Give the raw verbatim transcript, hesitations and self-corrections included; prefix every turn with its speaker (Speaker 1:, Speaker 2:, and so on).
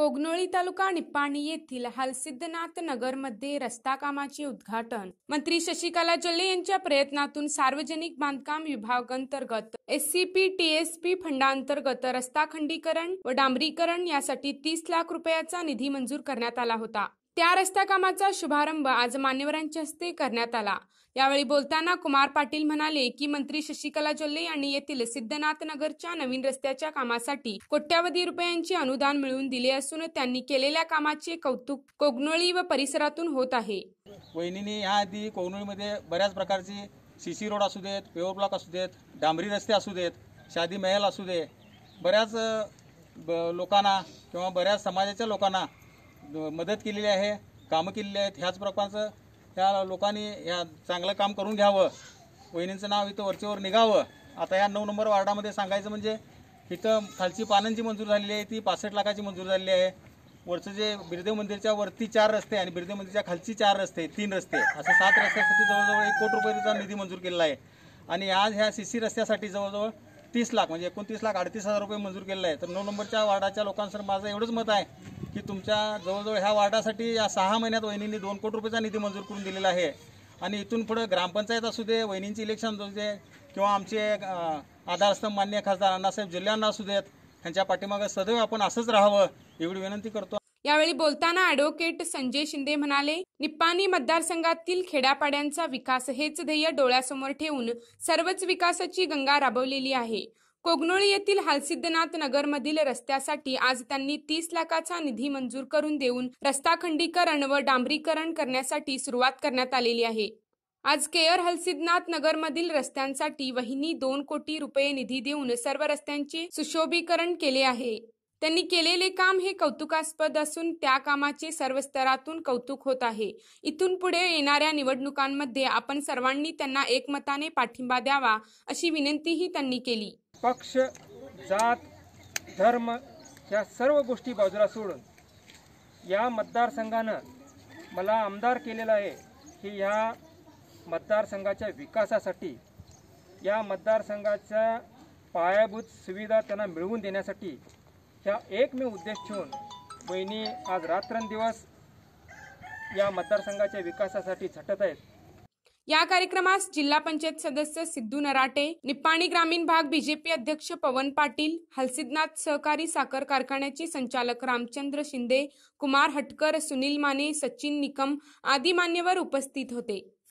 Speaker 1: कोगनोळी तालुका निप्पाणी येथील हलसिद्धनाथ नगरमध्ये रस्ता कामाचे उद्घाटन मंत्री शशिकला जोल्ले यांच्या प्रयत्नातून सार्वजनिक बांधकाम विभागांतर्गत एससीपीटीएसपी फंडांतर्गत रस्ता खंडीकरण व डांबरीकरण यासाठी तीस लाख रुपयाचा निधी मंजूर करण्यात आला होता। त्या रस्ता कामाचा शुभारंभ आज मान्यवरांच्या हस्ते करण्यात आला। यावेळी बोलताना कुमार पाटील म्हणाले की मंत्री शशिकला जोल्ले यांनी येथील सिद्धनाथ नगरच्या नवीन रस्त्याच्या कामासाठी कोट्यावधी रुपयांचे अनुदान मिळवून दिले असून त्यांनी केलेल्या कामाचे कौतुक कोगनोळी व परिसरातून होत आहे।
Speaker 2: वहिनींनी या आधी कोगनोळीमध्ये बऱ्याच प्रकारची सीसी रोड असू देत, पेवर ब्लॉक असू देत, डांबरी रस्ते असू देत, शादी महल असू दे, बऱ्याच लोकांना किंवा बऱ्याच समाजाच्या लोकांना मदत केलेली आहे, कामं केलेली आहेत। ह्याच प्रकारचं ह्या लोकांनी या चांगलं काम करून घ्यावं, वहिनींचं नाव इथं वरचेवर निघावं। आता या नऊ नंबर वार्डामध्ये सांगायचं म्हणजे इथं खालची पानांची मंजूर झालेली आहे, ती पासष्ट लाखाची मंजूर झालेली आहे। वरचं जे बिरदेव मंदिरच्या वरती चार रस्ते आणि बिरदेव मंदिरच्या खालची चार रस्ते, तीन रस्ते, असे सात रस्त्यासाठी जवळजवळ एक कोटी रुपयाचा निधी मंजूर केलेला आहे। आणि आज ह्या सी सी रस्त्यासाठी जवळजवळ तीस लाख म्हणजे एकोणतीस लाख अडतीस हजार रुपये मंजूर केलेला आहे। तर नऊ नंबरच्या वार्डाच्या लोकांसमोर माझं एवढंच मत आहे की तुमच्या जवळजवळ ह्या वार्डासाठी या सहा महिन्यात वहिनींनी दोन कोटी रुपयाचा निधी मंजूर करून दिलेला आहे। आणि इथून पुढे ग्रामपंचायत असू दे, वहिनींची इलेक्शन असू दे किंवा आमचे आधारस्तंभ मान्य खासदार अण्णासाहेब जोल्ले असू देत, त्यांच्या पाठीमागे सदैव आपण असंच राहावं एवढी विनंती करतो।
Speaker 1: यावेळी बोलताना ॲडव्होकेट संजय शिंदे म्हणाले, निप्पाणी मतदारसंघातील खेड्यापाड्यांचा विकास हेच ध्येय डोळ्यासमोर ठेवून सर्वच विकासाची गंगा राबवलेली आहे। कोगनोळी येथील हलसिद्धनाथ नगरमधील रस्त्यासाठी आज त्यांनी तीस लाखाचा निधी मंजूर करून देऊन रस्ता खंडीकरण व डांबरीकरण करण्यासाठी सुरुवात करण्यात आलेली आहे। आज केअर हलसिद्धनाथ नगरमधील रस्त्यांसाठी वहिनी दोन कोटी रुपये निधी देऊन सर्व रस्त्यांचे सुशोभीकरण केले आहे। त्यांनी केलेले काम हे कौतुकास्पद असून त्या कामाचे सर्व स्तरातून कौतुक होत आहे। इथून पुढे येणाऱ्या निवडणुकांमध्ये आपण सर्वांनी त्यांना एकमताने पाठिंबा द्यावा अशी विनंतीही त्यांनी केली।
Speaker 3: पक्ष, जात, धर्म या सर्व गोष्टी बाजूला सोडून या मतदारसंघानं मला आमदार केलेलं आहे की या मतदारसंघाच्या विकासासाठी, या मतदारसंघाच्या पायाभूत सुविधा त्यांना मिळवून देण्यासाठी ह्या एकमेव उद्देश ठेवून वहिनी आज रात्रंदिवस या मतदारसंघाच्या विकासासाठी झटत आहेत।
Speaker 1: या कार्यक्रमास जिल्हा पंचायत सदस्य सिद्धू नराटे, निप्पाणी ग्रामीण भाग बीजेपी अध्यक्ष पवन पाटील, हलसिद्धनाथ सहकारी साखर कारखान्याचे संचालक रामचंद्र शिंदे, कुमार हटकर, सुनील माने, सचिन निकम आदी मान्यवर उपस्थित होते।